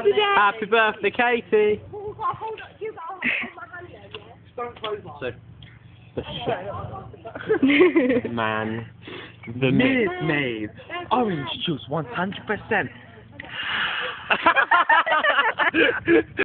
Happy birthday, Katie. Oh, hold on. You got to hold my hand there, yeah? Don't close that. So, man, the Minute Maid. Orange juice 100%.